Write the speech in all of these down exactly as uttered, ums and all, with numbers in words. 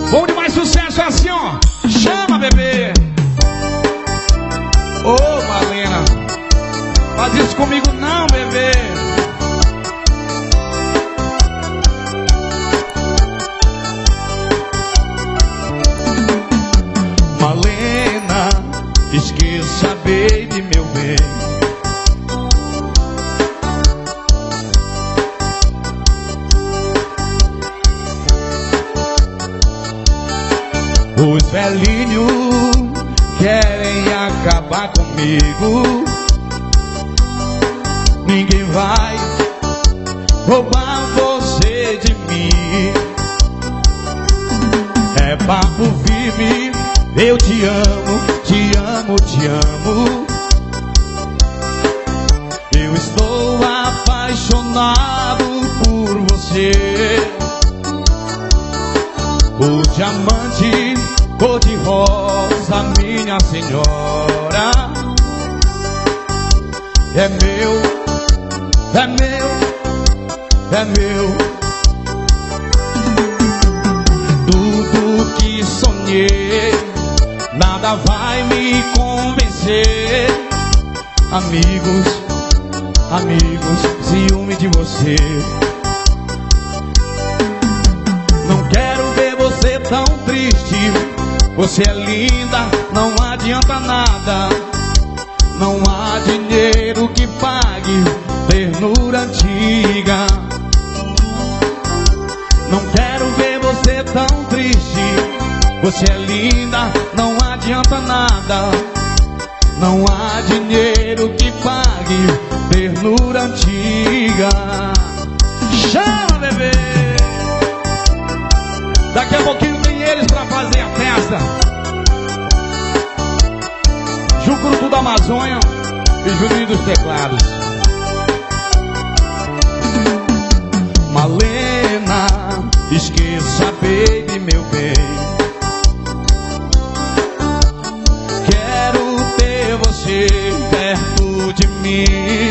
Bom demais, sucesso é assim, ó. Chama, bebê. Ô, oh, Malena, faz isso comigo não, bebê. Malena, esqueça, baby, meu bem. Os velhinhos querem acabar comigo. Ninguém vai roubar você de mim. É papo firme, eu te amo, te amo, te amo. Eu estou apaixonado por você. O diamante cor-de-rosa, minha senhora, é meu, é meu, é meu. Tudo que sonhei, nada vai me convencer. Amigos, amigos, ciúme de você. Não quero ver você tão triste. Você é linda, não adianta nada. Não há dinheiro que pague ternura antiga. Não quero ver você tão triste. Você é linda, não adianta nada. Não há dinheiro que pague ternura antiga. Chama, bebê. Daqui a pouquinho tem eles pra fazer a festa. Jucurutu da Amazônia e Juninho dos Teclados. Malena, esqueça, baby, meu bem. Quero ter você perto de mim.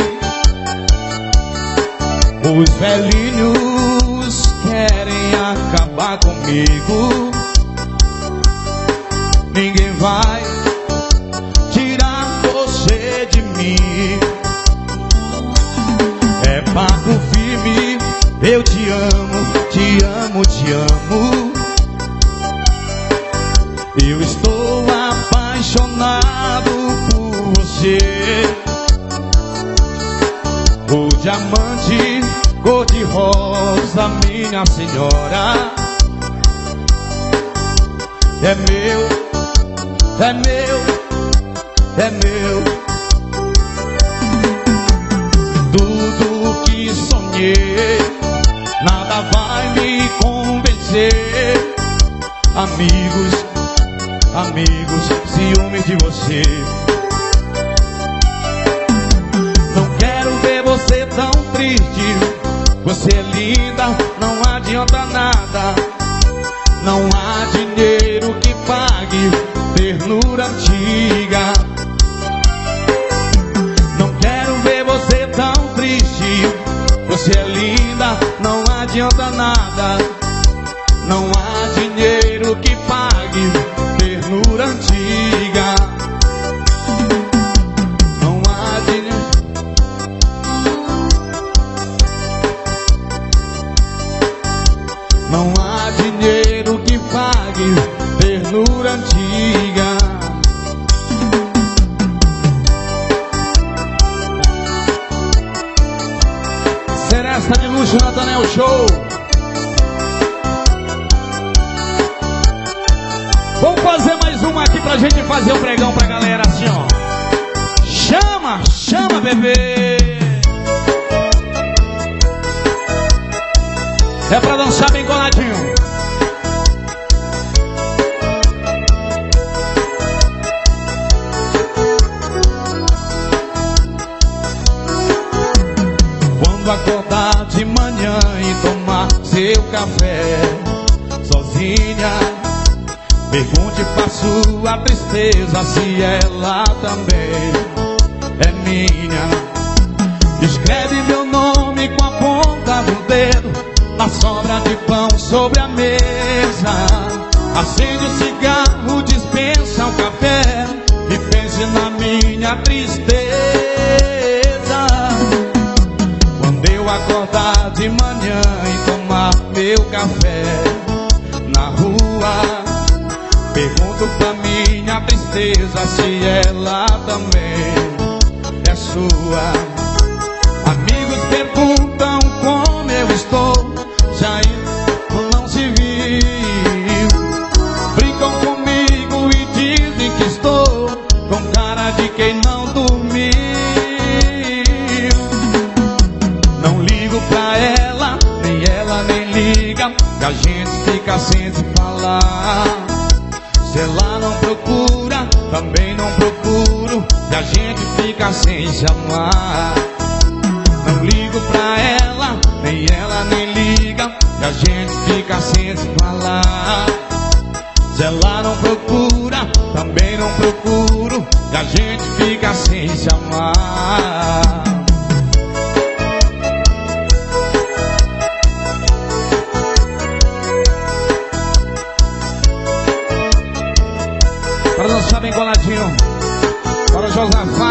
Os velhinhos querem acabar comigo. Ninguém vai tirar você de mim. É papo firme, eu te amo, te amo, te amo. Eu estou apaixonado por você. O diamante cor-de-rosa, minha senhora, é meu, é meu, é meu. Tudo que sonhei, nada vai me convencer. Amigos, amigos, ciúmes de você. Não quero ver você tão triste. Você é linda, não adianta nada. Não há dinheiro que pague ternura antiga. Não quero ver você tão triste. Você é linda, não adianta nada. Não há dinheiro que pague ternura antiga. Não há dinheiro. Não há dinheiro que pague ternura antiga. Seresta de luxo, Natanel Show. Vamos fazer mais uma aqui pra gente fazer um pregão pra galera assim, ó. Chama, chama, bebê. É pra dançar bem coladinho. Quando acordar de manhã e tomar seu café sozinha, pergunte pra sua tristeza se ela também é minha. Escreve meu nome com a ponta do dedo na sobra de pão sobre a mesa. Acende o cigarro, dispensa o café e pense na minha tristeza. Quando eu acordar de manhã e tomar meu café na rua, pergunto pra minha tristeza se ela também é sua. Amigos perguntam como eu estou, já não se viu. Brincam comigo e dizem que estou com cara de quem não dormiu. Não ligo pra ela, nem ela nem liga, que a gente fica sem se falar. Se ela não procura, também não procuro, e a gente fica sem se amar. Não ligo pra ela, nem ela nem liga, e a gente fica sem se falar. Se ela não procura, também não procuro, e a gente fica sem se amar. Para dançar bem coladinho, para Josafá.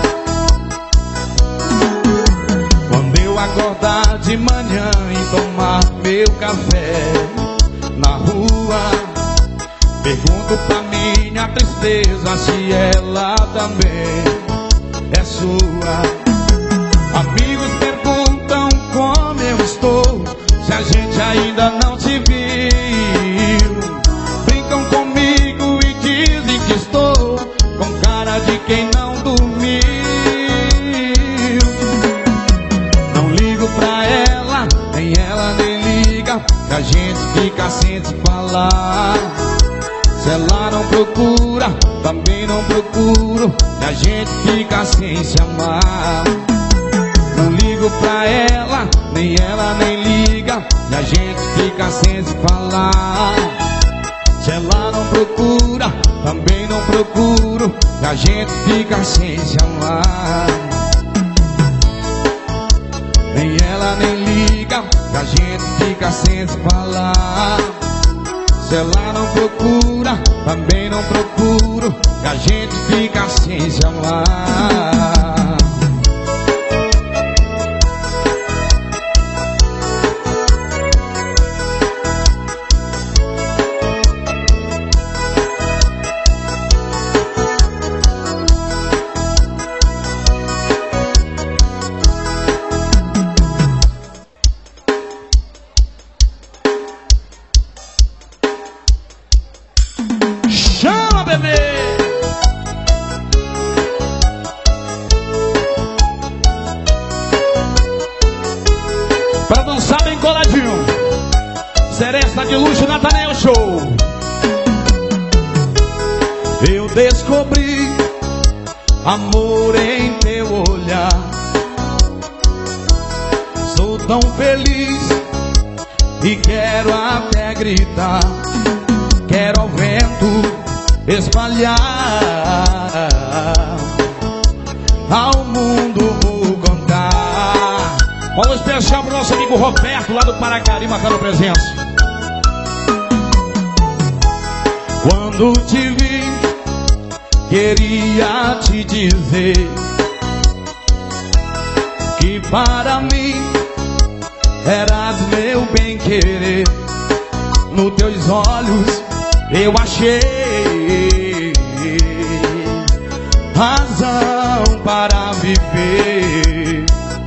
Quando eu acordar de manhã e tomar meu café na rua, pergunto pra minha tristeza se ela também é sua. Amigos perguntam como eu estou, se a gente ainda não se viu. Brincam comigo e dizem que estou com cara de quem não dormiu. Não ligo pra ela, nem ela nem liga, que a gente fica sem se falar. Se ela não procura, também não procuro, e a gente fica sem se amar. Não ligo pra ela, nem ela nem liga, e a gente fica sem se falar. Se ela não procura, também não procuro, e a gente fica sem se amar. Nem ela nem liga, e a gente fica sem se falar. Se ela não procura, também não procuro, e a gente fica sem se amar. Chama, bebê! Pra dançar bem coladinho, Seresta de Luxo, Nathaniel Show. Eu descobri amor em teu olhar. Sou tão feliz e quero até gritar. Quero ao vento espalhar, ao mundo vou contar. Fala especial pro nosso amigo Roberto, lá do Paracari, marcando presença. Quando te vi, queria te dizer que para mim eras meu bem-querer. Nos teus olhos eu achei razão para viver.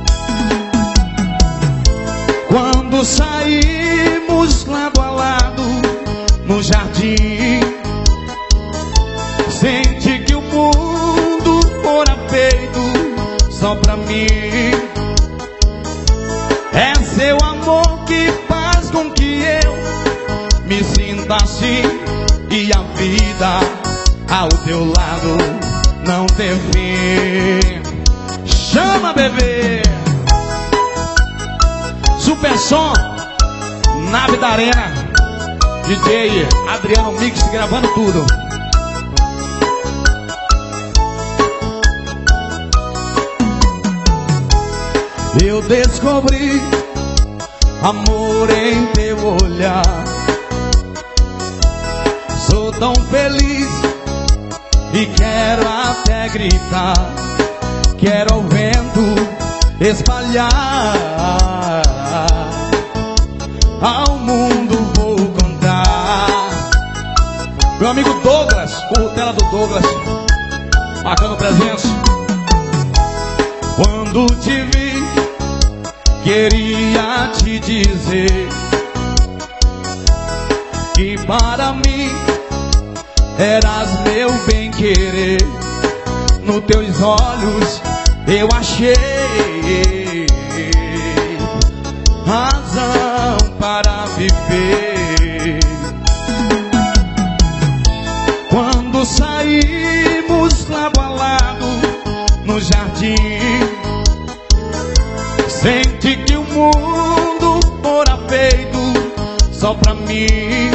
Quando saímos lado a lado no jardim, senti que o mundo fora feito só pra mim. É seu amor que faz com que eu me sinta assim, e a vida ao teu lado não tem fim. Chama, bebê! Super som, Nave da Arena, D J Adriano Mix gravando tudo. Eu descobri amor em teu olhar. Sou tão feliz e quero até gritar. Quero ao vento espalhar, ao mundo vou contar. Meu amigo Douglas, o tela do Douglas, marcando presença. Quando te vi, queria te dizer que para mim eras meu bem-querer. Nos teus olhos eu achei razão para viver. Quando saímos lado a lado no jardim, senti que o mundo fora feito só pra mim.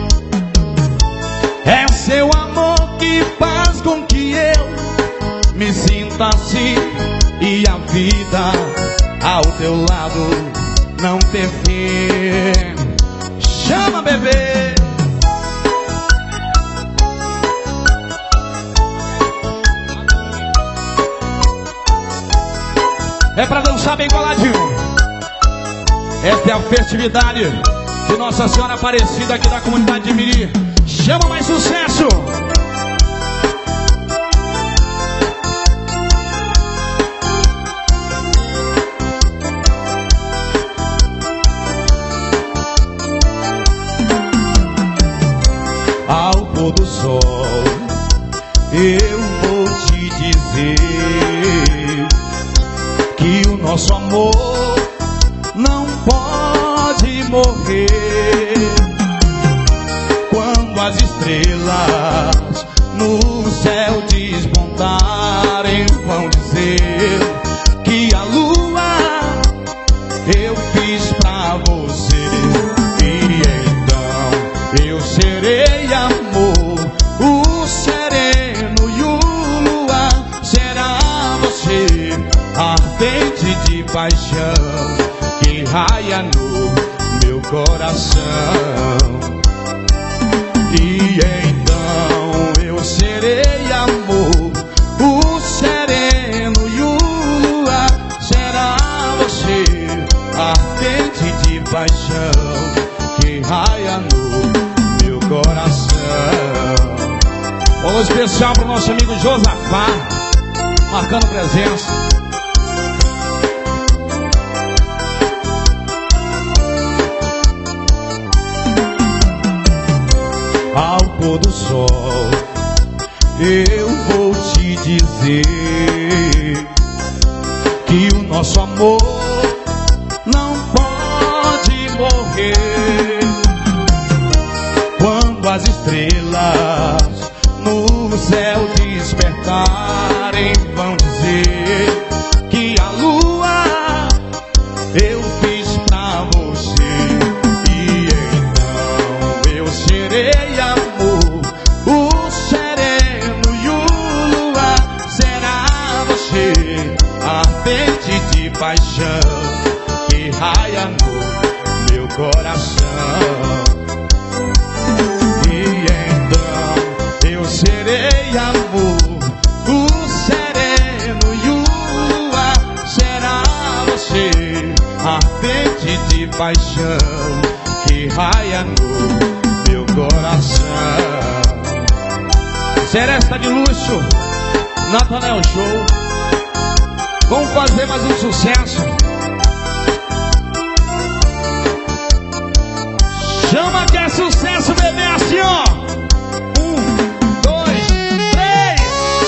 É o seu amor que faz com que eu me sinta assim, e a vida ao teu lado não ter fim. Chama, bebê. É pra dançar bem coladinho. Esta é a festividade de Nossa Senhora Aparecida aqui da comunidade de Miri. Chama mais sucesso. Ao pôr do sol eu vou te dizer que o nosso amor não pode morrer. Quando as estrelas no céu despontarem, vão dizer que a lua eu fiz pra você. E então eu serei amor, o sereno e o luar será você, ardente de paixão que raia no meu coração. E então eu serei amor, o sereno e o luar será você, ardente de paixão que raia no meu coração. Alô especial pro nosso amigo Josafá, marcando presença. Ao pôr do sol eu vou te dizer que o nosso amor não pode morrer. Quando as estrelas no céu despertarem, vão dizer que a lua eu fiz pra você. E então eu serei amor, o sereno e o luar será você, ardente de paixão que raia no meu coração. E então eu serei amor, o sereno e o luar será você, ardente de paixão que raia no meu coração. Seresta de luxo, Natanael Show. Vamos fazer mais um sucesso. Chama que é sucesso, bebê, assim ó. Um, dois, três.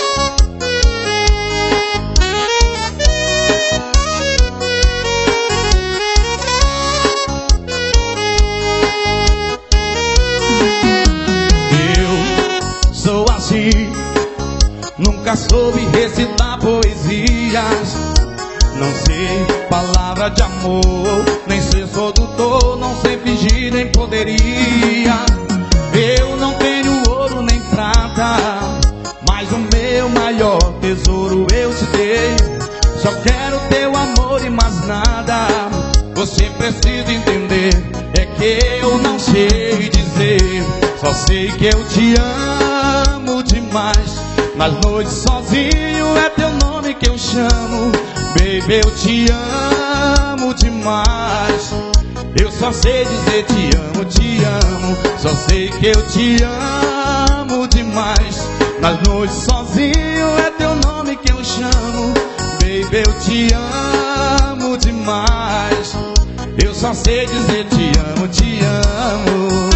Eu sou assim, nunca soube recitar poesias, não sei palavra de amor, nem ser sedutor, não sei fingir, nem poderia. Eu não tenho ouro nem prata, mas o meu maior tesouro eu te dei. Só quero teu amor e mais nada. Você precisa entender, é que eu não sei dizer. Só sei que eu te amo demais. Nas noites sozinho é teu nome que eu chamo. Baby, eu te amo demais. Eu só sei dizer te amo, te amo. Só sei que eu te amo demais. Nas noites sozinho é teu nome que eu chamo. Baby, eu te amo demais. Eu só sei dizer te amo, te amo.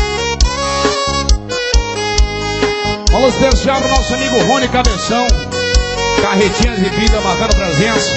Alô especial pro nosso amigo Rony Cabeção. Carretinhas de vida, marcando presença.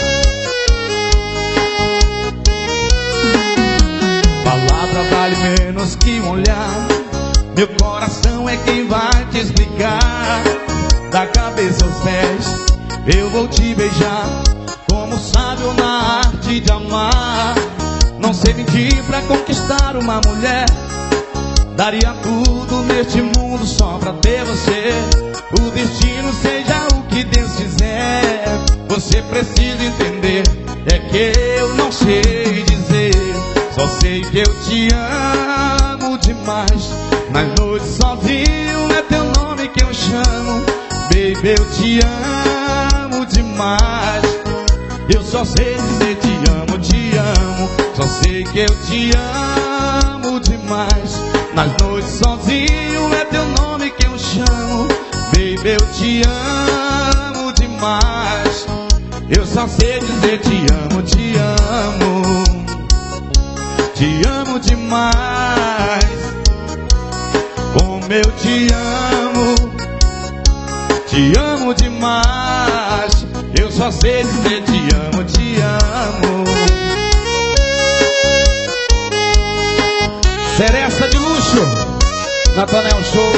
Palavra vale menos que um olhar. Meu coração é quem vai te explicar. Da cabeça aos pés eu vou te beijar, como sábio na arte de amar. Não sei mentir pra conquistar uma mulher. Daria tudo neste mundo só pra ter você. O destino seja o que Deus quiser. Você precisa entender, é que eu não sei dizer. Só sei que eu te amo demais. Nas noites sozinho é teu nome que eu chamo. Baby, eu te amo demais. Eu só sei dizer te amo, te amo. Só sei que eu te amo demais. Nas noites sozinho é teu nome que eu chamo. Baby, eu te amo demais. Eu só sei dizer te amo, te amo. Te amo demais. Como eu te amo. Te amo demais. Eu só sei dizer te amo, te amo. Seresta de luxo, Nathanael Show,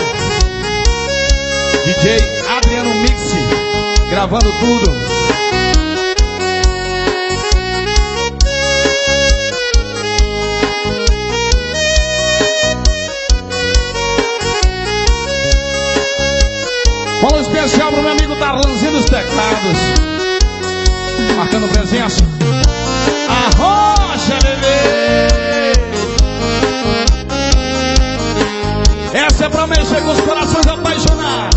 D J Adriano Mix, gravando tudo. Bola especial pro meu amigo Darlanzinho dos Teclados, marcando presença. Arrocha, bebê! Essa é pra mexer com os corações apaixonados.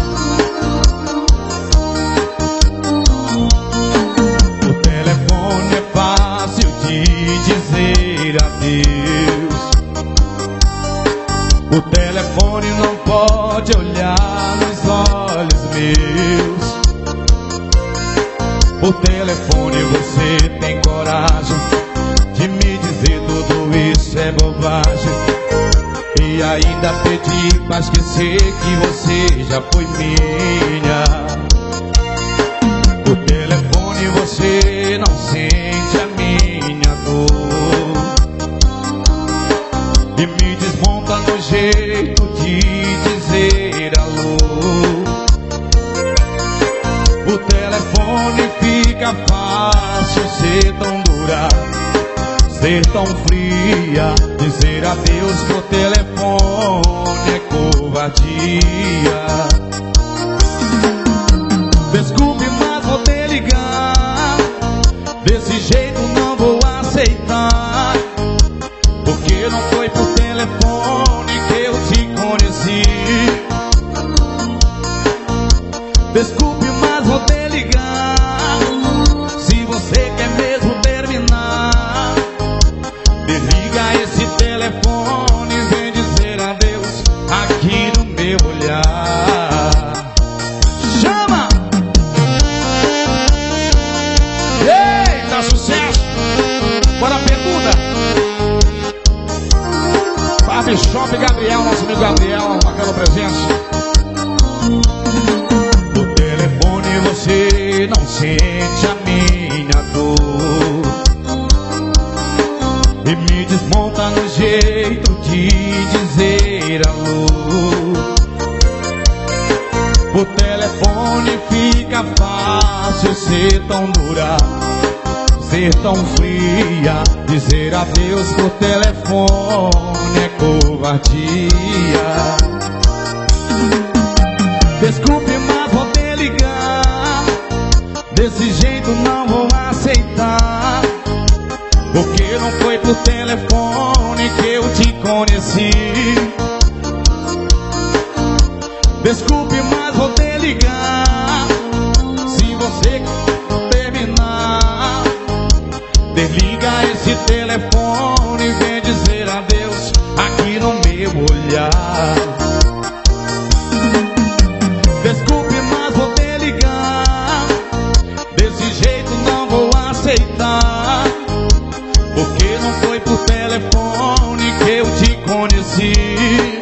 O telefone é fácil de dizer adeus. O telefone não pode olhar nos olhos meus. Por telefone você tem coragem de me dizer tudo isso é bobagem. E ainda pedi pra esquecer que você já foi minha. Por telefone você não sente a minha dor. E me desmonta no jeito de dizer alô. Por telefone fica fácil ser tão dura, ser tão fria. Dizer adeus por telefone é covardia. Desculpe, mas vou te ligar. Desse jeito não vou aceitar. Porque não foi por telefone que eu te conheci. Desculpe, mas vou te ligar. Se você quer mesmo terminar, desliga esse telefone e vem dizer adeus aqui no meu olhar. Chama! Eita, sucesso! Bora, pergunta! Barbie Shop Gabriel, nosso amigo Gabriel, marcando presença. Por telefone você não sente a minha dor. E me desmonta no jeito de dizer alô. Por telefone fica fácil ser tão dura, ser tão fria. Dizer adeus por telefone é covardia. Desculpe, mas vou te ligar. Desse jeito não vou aceitar. Porque não foi por telefone que eu te conheci. Desculpe, mas vou te ligar. Se você terminar, desliga esse telefone e vem dizer adeus aqui no meu olhar. Desculpe, mas vou te ligar. Desse jeito não vou aceitar, porque não foi por telefone que eu te conheci.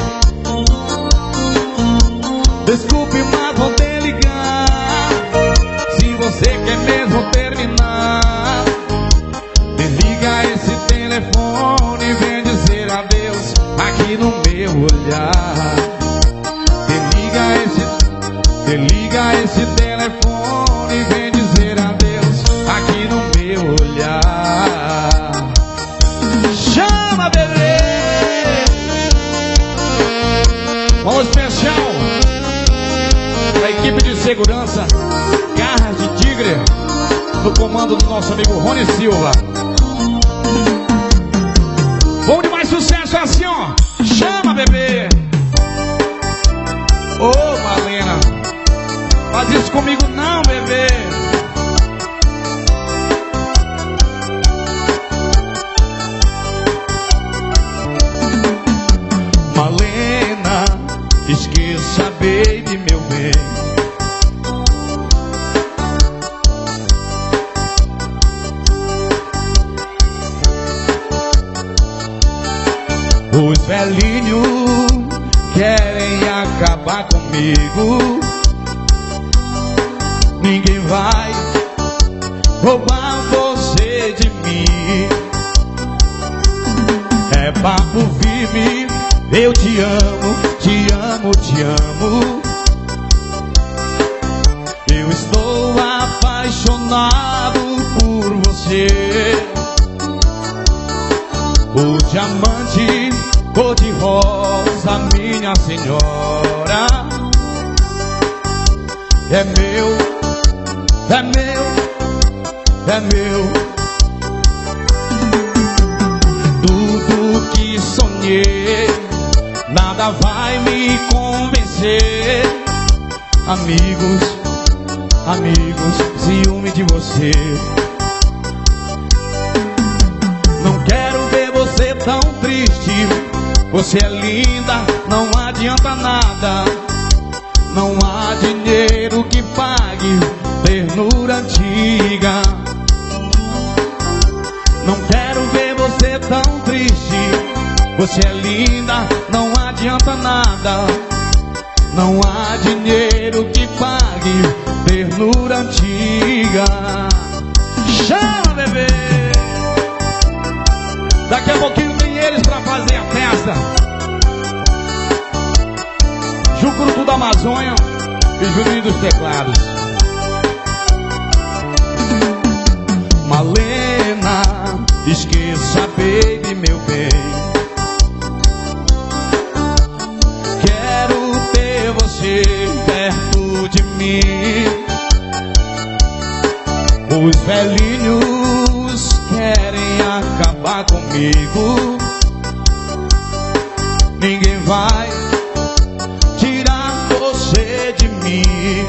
Desculpe, mas vou te ligar. Se você quer mesmo terminar, desliga esse telefone e vem dizer adeus aqui no meu olhar. Desliga esse, desliga esse telefone e vem dizer adeus aqui no meu olhar. Chama, bebê! Vamos especial a equipe de segurança Garras de Tigre, no comando do nosso amigo Rony Silva. Bom demais, sucesso assim, ó. Chama, bebê. Ô, oh, Malena, faz isso comigo não, bebê. Malena, esqueça, baby, meu bem. Os velhinhos querem acabar comigo. Ninguém vai roubar você de mim. É papo firme, eu te amo, te amo, te amo. Eu estou apaixonado por você. O diamante cor-de-rosa, minha senhora, é meu, é meu, é meu. Tudo que sonhei, nada vai me convencer. Amigos, amigos, ciúme de você. Não quero ver você tão triste. Você é linda, não adianta nada. Não há dinheiro que pague ternura antiga. Não quero ver você tão triste. Você é linda, não adianta nada. Não há dinheiro que pague ternura antiga. Chama, bebê! Daqui a pouquinho tem eles pra fazer a festa. Jucurutu da Amazônia e Juninho dos Teclados. Malena, esqueça, baby, meu bem. Quero ter você perto de mim. Os velhinhos querem acabar comigo. Ninguém vai tirar você de mim.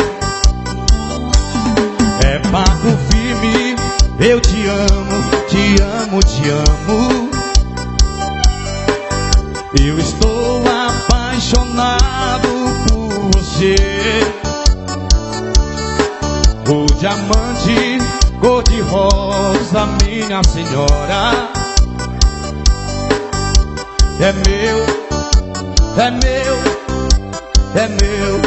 É papo firme, eu te amo, te amo, te amo. Eu estou apaixonado por você. O diamante cor-de-rosa, minha senhora, é meu, é meu, é meu.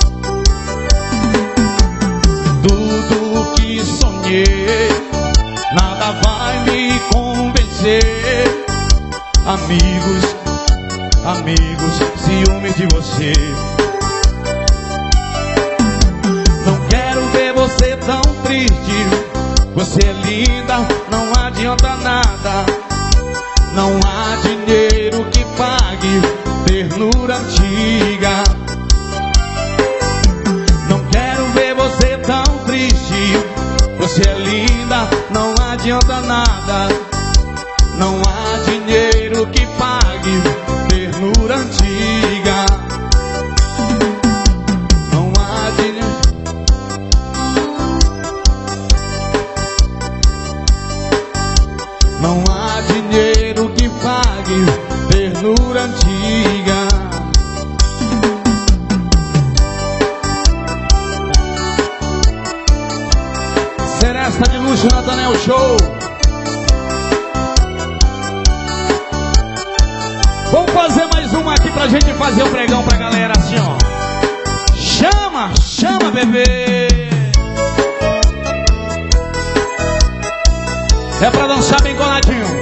Tudo que sonhei, nada vai me convencer. Amigos, amigos, ciúmes de você. Não quero ver você tão triste. Você é linda, não adianta nada. Não há dinheiro que pague ternura antiga. Não quero ver você tão triste. Você é linda, não adianta nada. Não há dinheiro que pague ternura antiga. Seresta de Luxo Natanel Show. Vamos fazer mais uma aqui pra gente fazer o pregão pra galera assim, ó. Chama, chama, bebê. É pra dançar bem coladinho.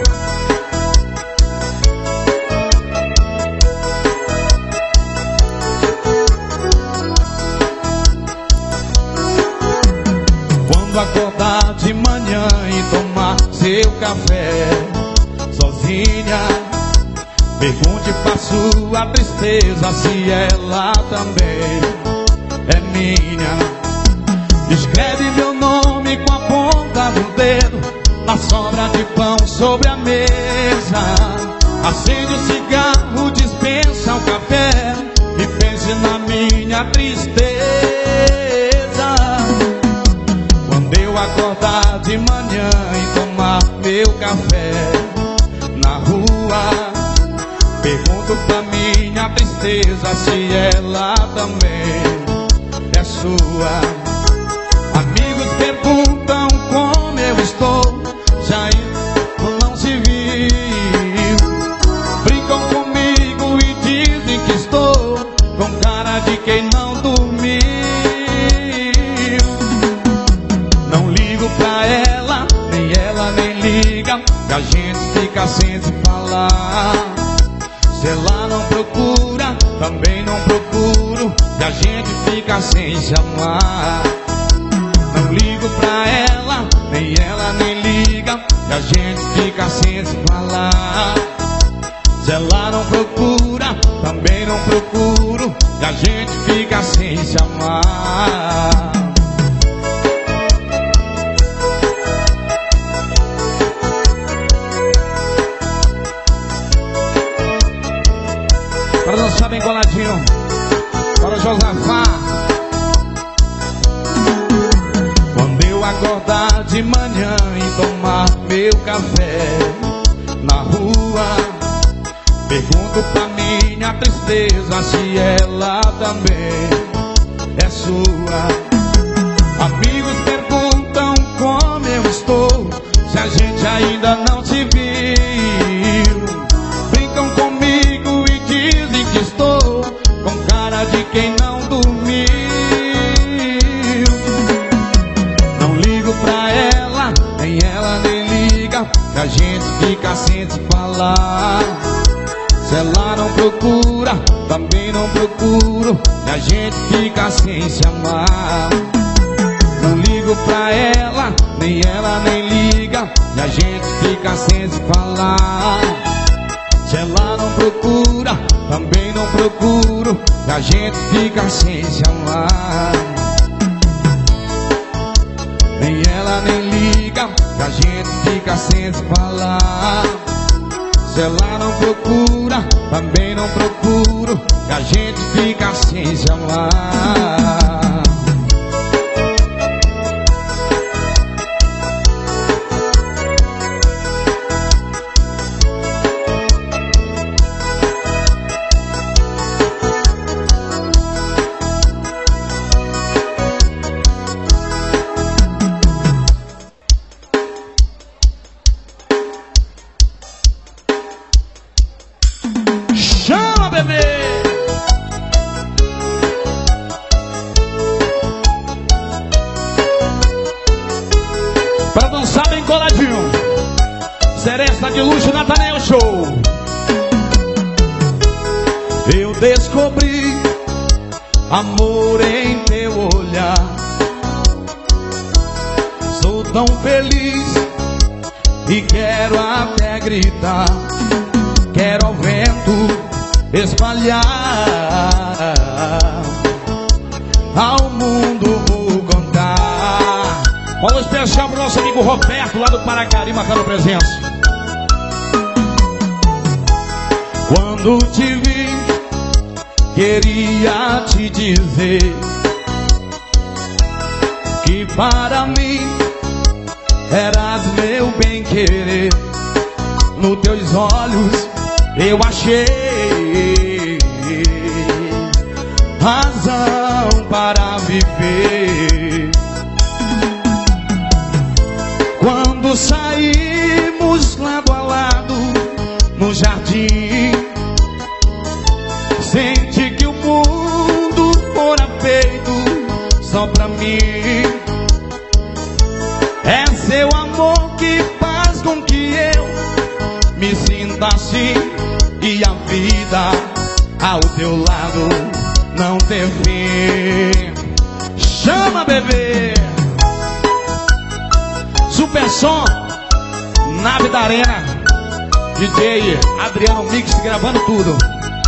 Quando acordar de manhã e tomar seu café sozinha, pergunte pra sua tristeza se ela também é minha. Escreve meu nome com a ponta do dedo na sobra de pão sobre a mesa. Acende o cigarro, dispensa o café e pense na minha tristeza. Quando eu acordar de manhã e tomar meu café na rua, pergunto pra minha tristeza se ela também é sua. Amigos perguntam como eu estou, já não se viu. Brincam comigo e dizem que estou com cara de quem não dormiu. Não ligo pra ela, nem ela nem liga, que a gente fica sem se falar. Se ela não procura, também não procuro, e a gente fica sem se amar. Não ligo pra ela, nem ela nem liga, e a gente fica sem se falar. Se ela não procura, também não procuro, e a gente fica sem se amar. Para dançar bem coladinho, para Josafá. Quando eu acordar de manhã e tomar meu café na rua, pergunto pra minha tristeza se ela também é sua. Amigos perguntam como eu estou, se a gente ainda não se viu. Brincam comigo e dizem que estou com cara de quem não dormiu. Não ligo pra ela, nem ela nem liga, que a gente fica sem se falar. Se ela não procura, também não procuro, e a gente fica sem se amar. Não ligo pra ela, nem ela nem liga, e a gente fica sem se falar. Se ela não procura, também não procuro, e a gente fica sem se amar. Nem ela nem liga, e a gente fica sem se falar. Se ela não procura, também não procuro, e a gente fica sem se amar. Pra dançar bem coladinho, Seresta de Luxo Natanel Show. Eu descobri amor em teu olhar. Sou tão feliz e quero até gritar. Quero ao vento espalhar, ao mundo vou contar. Alô especial pro nosso amigo Roberto, lá do Paracari, marcando presença. Quando te vi, queria te dizer que para mim eras meu bem-querer. Nos teus olhos eu achei razão para viver. Quando saímos lado a lado no jardim, senti que o mundo fora feito só pra mim. É seu amor que faz com que eu me sinta assim, e a vida ao teu lado não tem fim. Chama, bebê! Super som, Nave da Arena, D J Adriano Mix gravando tudo.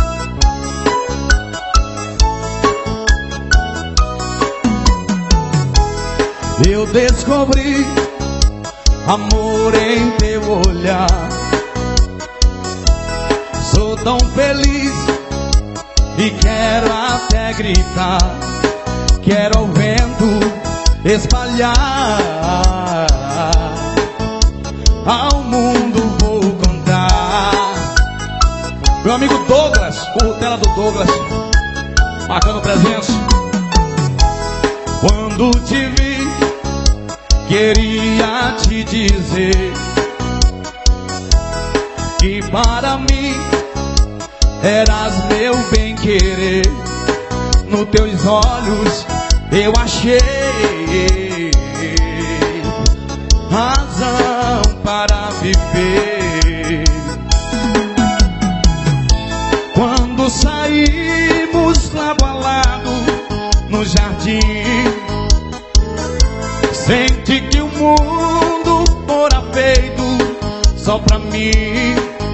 Eu descobri amor em teu olhar. Sou tão feliz e quero até gritar. Quero ao vento espalhar, ao mundo vou contar. Meu amigo Douglas, o tela do Douglas, marcando presença. Quando te vi, queria te dizer que para mim eras meu bem-querer. Nos teus olhos eu achei razão para viver. Quando saímos lado a lado no jardim, senti que o mundo fora feito só pra mim.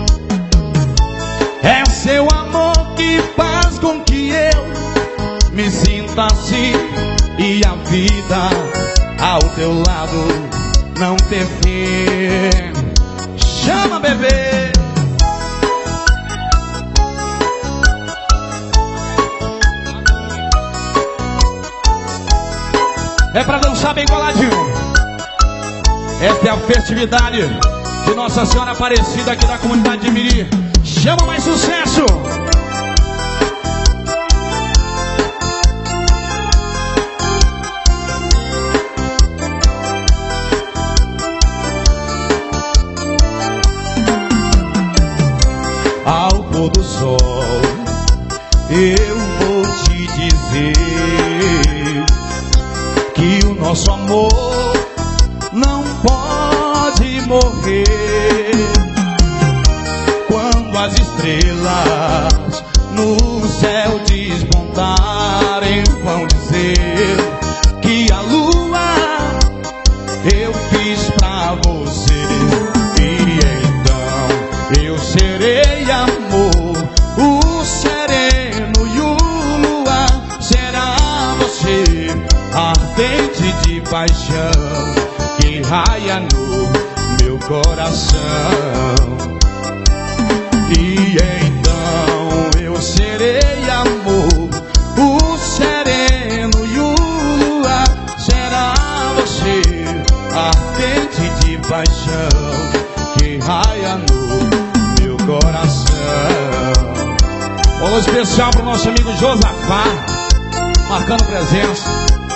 É seu amor que faz com que eu me sinta assim, e a vida ao teu lado não tem fim. Chama, bebê! É pra dançar bem coladinho. Esta é a festividade de Nossa Senhora Aparecida aqui da comunidade de Miri. Chama mais sucesso! Ao pôr do sol eu vou te dizer que o nosso amor não pode morrer. Quando as estrelas no céu despontarem, vão dizer que a lua eu fiz pra você. E então eu serei amor, o sereno e o luar. Será você, ardente de paixão, que raia no meu coração. E então eu serei amor, o sereno e o luar. Será você, ardente de paixão, que raia no meu coração. Alô especial pro nosso amigo Josafá, marcando presença.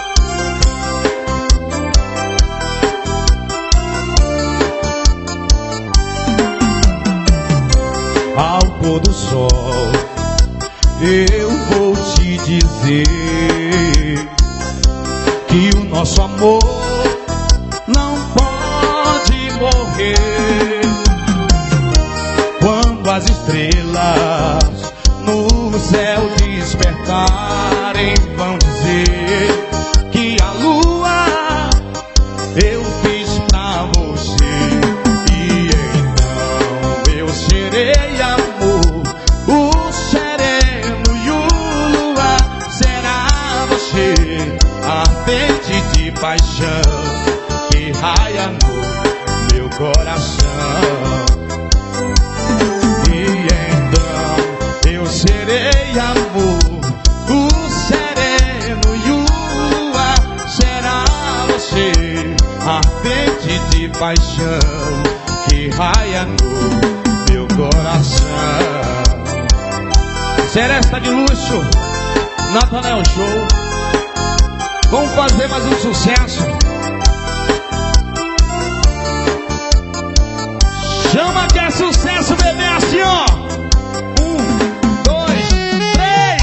Ao pôr do sol eu vou te dizer que o nosso amor não pode morrer. Quando as estrelas no céu despertarem, vão dizer que a lua eu fiz pra você. E então eu serei amor, o sereno e o luar. Será você, ardente de paixão, que raia no meu coração. E então eu serei amor, o sereno e o luar. Será você, ardente de paixão, que raia no meu coração. Seresta de luxo, Natanael Show. Vamos fazer mais um sucesso. Chama que é sucesso, bebê, assim ó. Um, dois, três.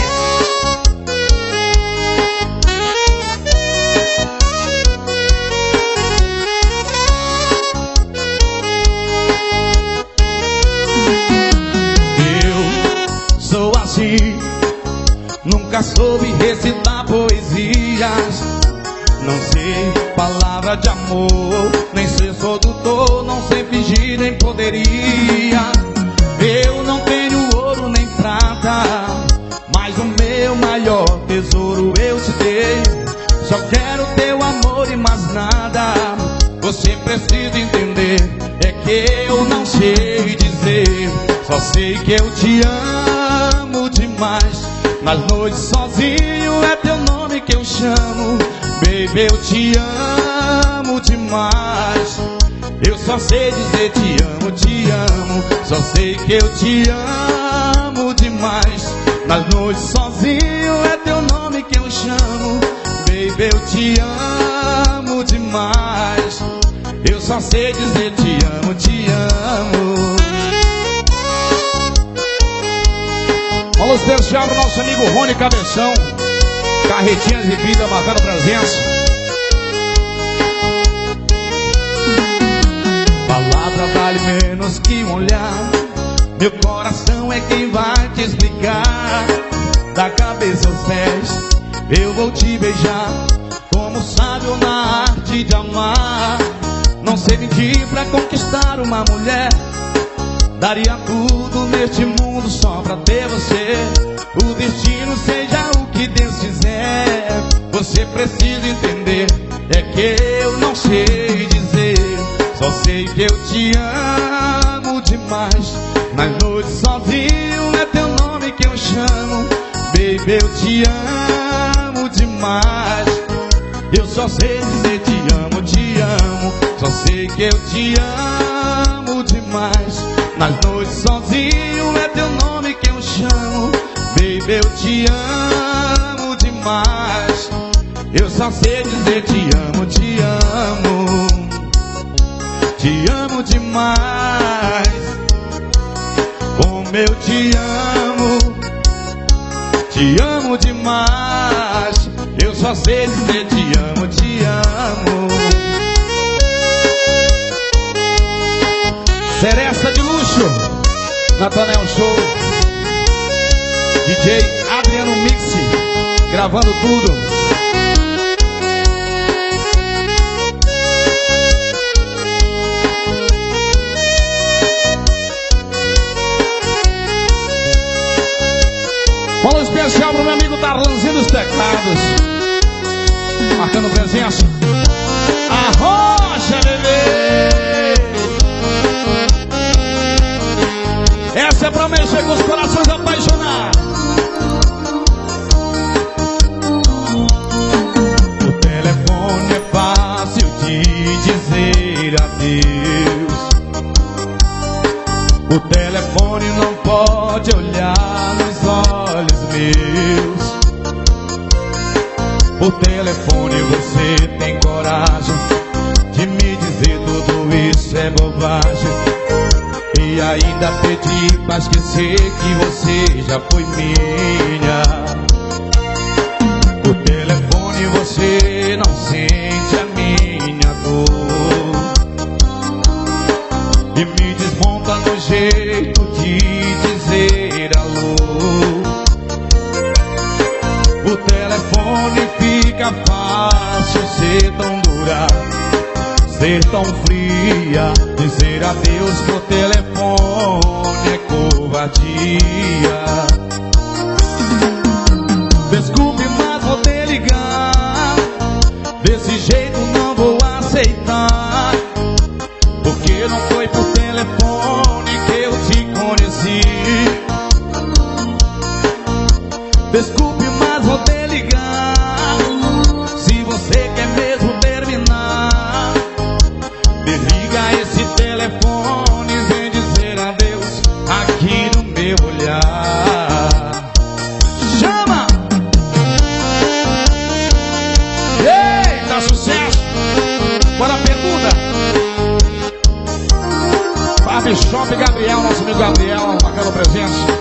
Eu sou assim, nunca soube recitar poesias. Não sei palavra de amor, nem ser sedutor, não sei fingir, nem poderia. Eu não tenho ouro nem prata, mas o meu maior tesouro eu te dei. Só quero teu amor e mais nada. Você precisa entender, é que eu não sei dizer. Só sei que eu te amo demais. Nas noites sozinho é teu nome que eu chamo. Baby, eu te amo demais. Eu só sei dizer te amo, te amo. Só sei que eu te amo demais. Nas noites sozinho é teu nome que eu chamo. Baby, eu te amo demais. Eu só sei dizer te amo, te amo. Vamos deixar pro nosso amigo Rony Cabeção. Carretinhas de vida marcando presença. Palavra vale menos que um olhar. Meu coração é quem vai te explicar. Da cabeça aos pés eu vou te beijar, como sábio na arte de amar. Não sei mentir pra conquistar uma mulher. Daria tudo neste mundo só pra ter você. O destino seja o que Deus quiser. Você precisa entender, é que eu não sei dizer. Só sei que eu te amo demais. Nas noites sozinho é teu nome que eu chamo. Baby, eu te amo demais. Eu só sei dizer te amo, te amo. Só sei que eu te amo demais. Nas noites sozinho é teu nome que eu chamo. Baby, eu te amo demais. Eu só sei dizer te amo, te amo. Te amo demais. Como eu te amo. Te amo demais. Eu só sei dizer te amo, te amo. Seresta de luxo, Nathanael Show, D J Adriano Mix, gravando tudo. Fala especial pro meu amigo Darlanzinho dos teclados, marcando presença. Arrocha, bebê! Essa é pra mexer com os corações apaixonados. O telefone é fácil de dizer adeus. O telefone não pode olhar nos olhos meus. Por telefone você tem coragem de me dizer tudo isso é bobagem. E ainda pedi pra esquecer que você já foi minha. Por telefone você não sente a minha dor. E me desmonta no jeito de dizer alô. O telefone fica fácil ser tão dura, ser tão fria. Dizer adeus pro telefone é covardia. Desculpe, mas vou te ligar. Desse jeito não vou aceitar. Porque não foi por telefone que eu te conheci. Desculpe, mas vou te ligar. Se você quer mesmo terminar, desliga esse telefone e vem dizer adeus aqui no meu olhar. Gabriel, marcando presença.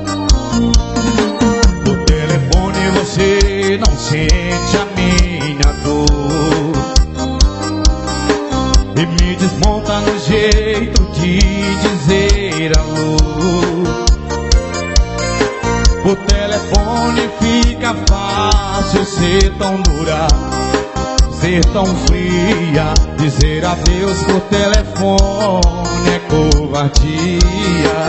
Por telefone você não sente a minha dor e me desmonta no jeito de dizer alô. Por telefone fica fácil ser tão dura, ser tão fria. Dizer adeus por telefone é covardia.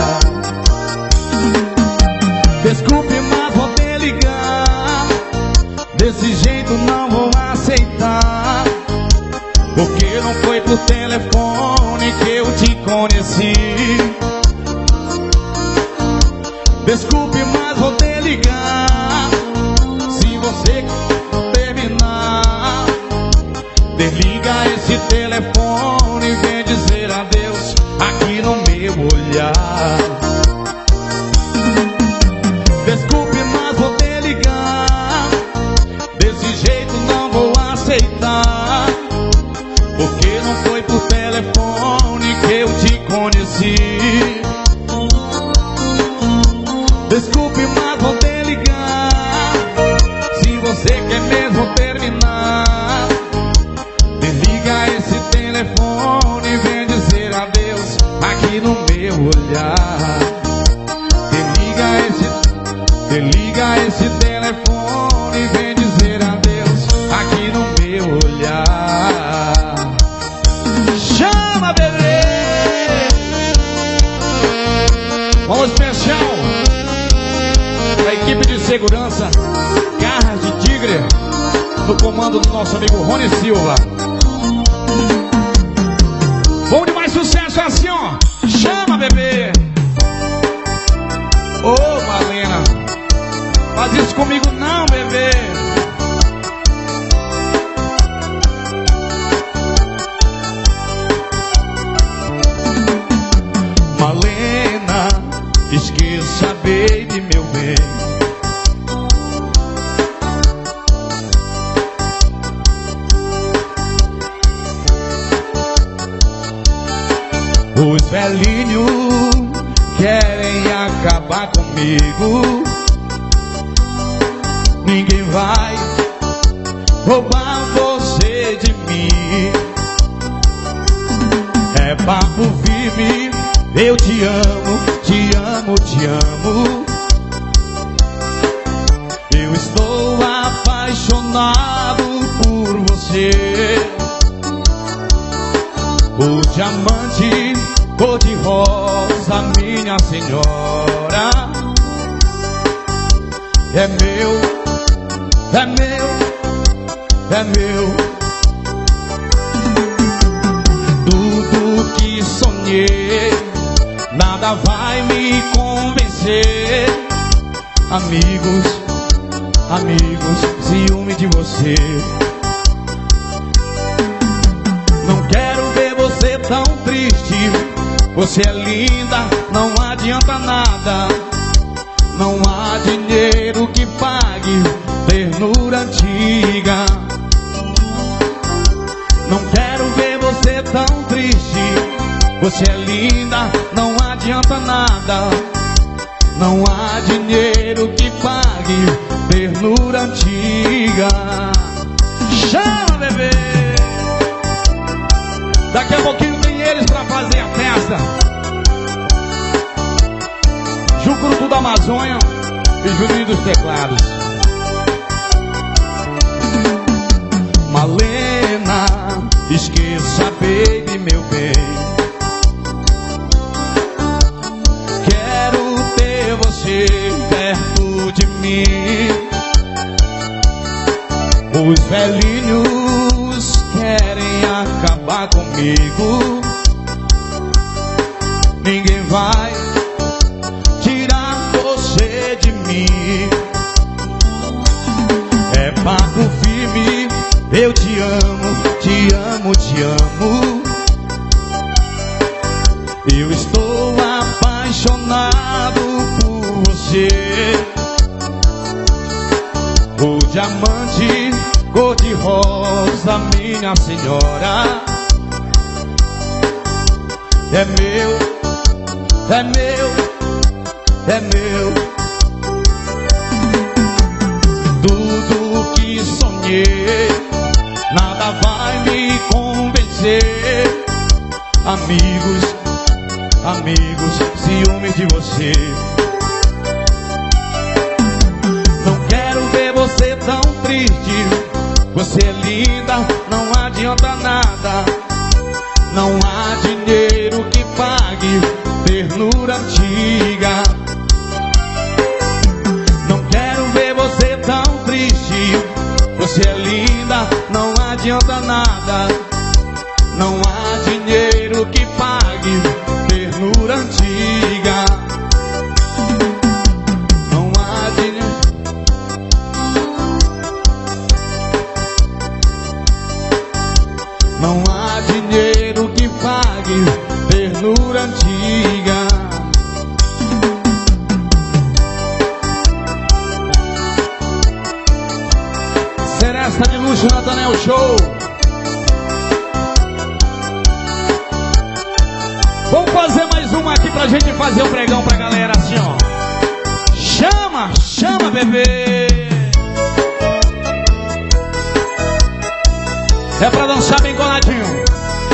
Desculpe, mas vou te ligar. Desse jeito não vou aceitar, porque não foi por telefone que eu te conheci. Desculpe, mas vou te ligar. Se você terminar, desliga esse telefone e vem dizer adeus aqui no meu olhar. Desculpe, mas vou te ligar. Desse jeito não vou aceitar, porque não foi por telefone que eu te conheci. Desculpe, mas vou te ligar. Se você quer mesmo terminar, desliga esse telefone e vem dizer adeus aqui no meu olhar. Desliga esse, desliga esse telefone e vem dizer adeus aqui no meu olhar. Chama, bebê! Vamos especial a equipe de segurança Garras de Tigre, no comando do nosso amigo Rony Silva. Bom demais, sucesso assim, ó. Chama, bebê. Ô, oh, Malena, faz isso comigo não, bebê. Malena, esqueça, baby, meu bem. Os velhinhos querem acabar comigo. Ninguém vai roubar você de mim. É papo firme, eu te amo, te amo, te amo. Eu estou apaixonado por você. O diamante cor-de-rosa, minha senhora, é meu, é meu, é meu. Tudo que sonhei, nada vai me convencer. Amigos, amigos, ciúme de você. Não quero ver você tão triste. Você é linda, não adianta nada. Não há dinheiro que pague ternura antiga. Não quero ver você tão triste. Você é linda, não adianta nada. Não há dinheiro que pague ternura antiga. Chama, bebê! Daqui a pouquinho tem eles pra fazer a festa. Jucurutu da Amazônia e Juninho dos Teclados. Malena, esqueça, baby, meu bem. Quero ter você perto de mim. Os velhinhos querem acabar comigo. Ninguém vai tirar você de mim. É papo firme, eu te amo, te amo, te amo. Eu estou apaixonado por você. O diamante cor-de-rosa, minha senhora, é meu, é meu, é meu. Tudo que sonhei, nada vai me convencer. Amigos, amigos, ciúmes de você. Não quero ver você tão triste. Você é linda, não adianta nada. Não há dinheiro que pague ternura antiga. Não quero ver você tão triste. Você é linda, não adianta nada. Não há dinheiro que pague ternura antiga. Não há dinheiro. Não há dinheiro que pague ternura antiga. Seresta de luxo, Natanel Show. Vamos fazer mais uma aqui pra gente fazer o pregão pra galera assim, ó. Chama, chama, bebê. É pra dançar bem coladinho.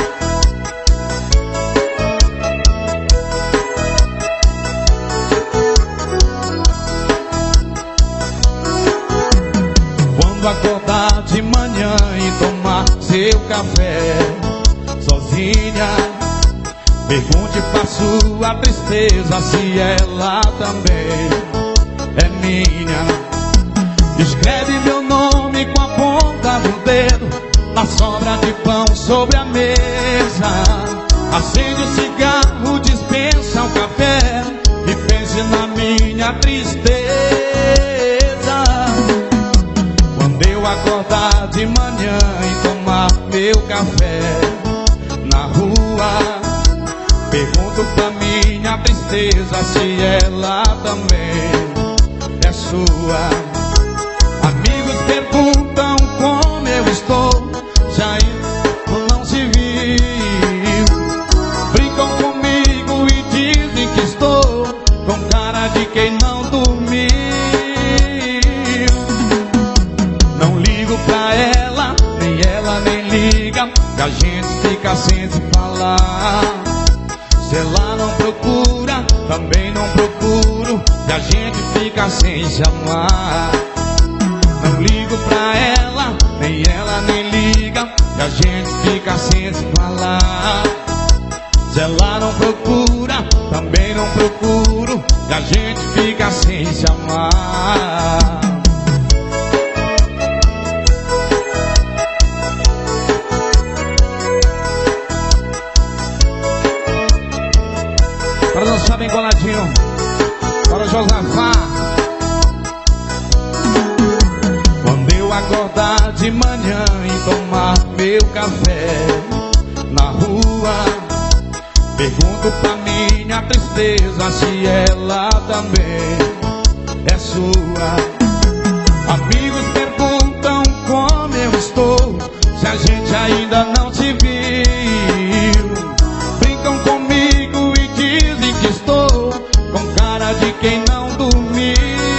Quando acordar de manhã e tomar seu café sozinha, pergunte pra sua tristeza se ela também é minha. Escreve meu nome com a ponta do dedo na sobra de pão sobre a mesa. Acende o cigarro, dispensa o café e pense na minha tristeza. Quando eu acordar de manhã e tomar meu café na rua, pergunto pra minha tristeza se ela também é sua. Amigos perguntam como eu estou, já não se viu. Brincam comigo e dizem que estou com cara de quem não dormiu. Não ligo pra ela, nem ela nem liga, que a gente fica sem se falar. Se ela não procura, também não procuro, e a gente fica sem se amar. Não ligo pra ela, nem ela nem liga, e a gente fica sem se falar. Se ela não procura, também não procuro, e a gente fica sem se amar. Para dançar bem coladinho, para Josafá. Quando eu acordar de manhã e tomar meu café na rua, pergunto pra minha tristeza se ela também é sua. Amigos perguntam como eu estou, se a gente ainda não se viu. Brincam comigo e dizem que estou com cara de quem não dormiu.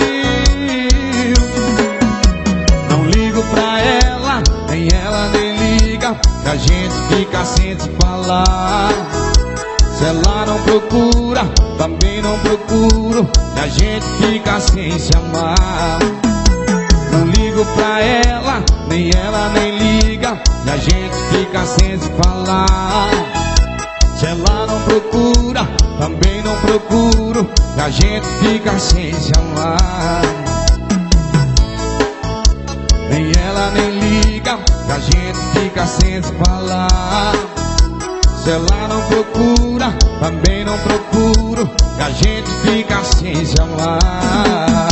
Não ligo pra ela, nem ela nem liga, que a gente fica sem se falar. Se ela não procura, também não procuro, e a gente fica sem se amar. Não ligo pra ela, nem ela nem liga, e a gente fica sem se falar. Se ela não procura, também não procuro, e a gente fica sem se amar. Nem ela nem liga, e a gente fica sem se falar. Se ela não procura, também não procuro, e a gente fica sem se amar.